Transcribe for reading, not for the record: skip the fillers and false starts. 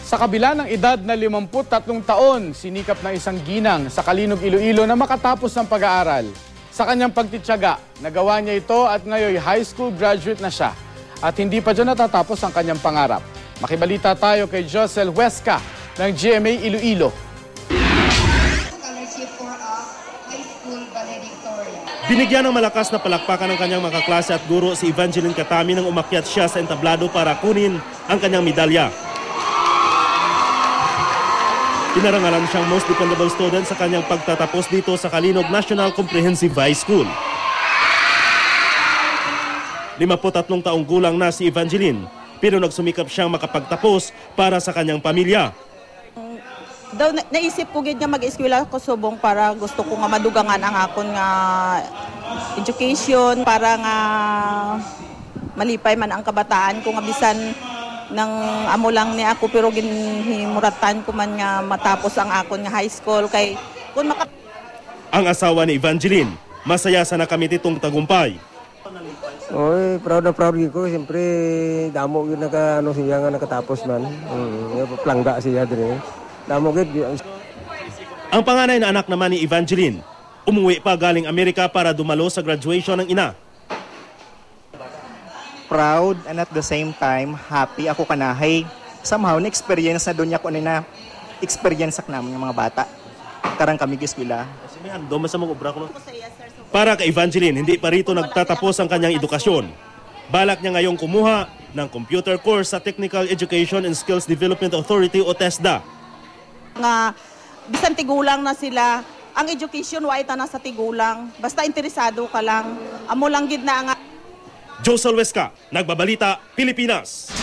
Sa kabila ng edad na 53 taon, sinikap ng isang ginang sa Kalinog, Iloilo na makatapos ng pag-aaral. Sa kanyang pagtitiyaga, nagawa niya ito at ngayon high school graduate na siya. At hindi pa dyan natatapos ang kanyang pangarap. Makibalita tayo kay Josel Huesca ng GMA Iloilo. Binigyan ng malakas na palakpakan ng kanyang mga kaklase at guro si Evangeline Katami nang umakyat siya sa entablado para kunin ang kanyang medalya. Pinarangalan siyang most dependable student sa kanyang pagtatapos dito sa Kalinog National Comprehensive High School. 53 taong gulang na si Evangeline, pero nagsumikap siyang makapagtapos para sa kanyang pamilya. Naisip ko gid nga mag-eskwela ko subong para gusto ko nga madugangan ang akon nga education para nga malipay man ang kabataan ko nga bisan nang amo lang ni ako pero ginhimuratan ko man nga matapos ang akon nga high school kay kun Ang asawa ni Evangeline, masaya sa nakamit itong tagumpay. Oy, proud na proud ko. Siyempre, damo yun siya nga nakatapos man. Plangga siya din. Damo gid. Ang panganay na anak naman ni Evangeline, umuwi pa galing Amerika para dumalo sa graduation ng ina. Proud and at the same time, happy ako kanahay. Somehow, na-experience na doon niya ko na experience namin ng mga bata. Karang kami giskwila. Para kay Evangeline, hindi pa rito nagtatapos ang kanyang edukasyon. Balak niya ngayong kumuha ng computer course sa Technical Education and Skills Development Authority o TESDA. Nga bisan tigulang na sila, ang education wa ita na sa tigulang. Basta interesado ka lang. Amo lang gid na nga Josel Huesca, Nagbabalita, Pilipinas.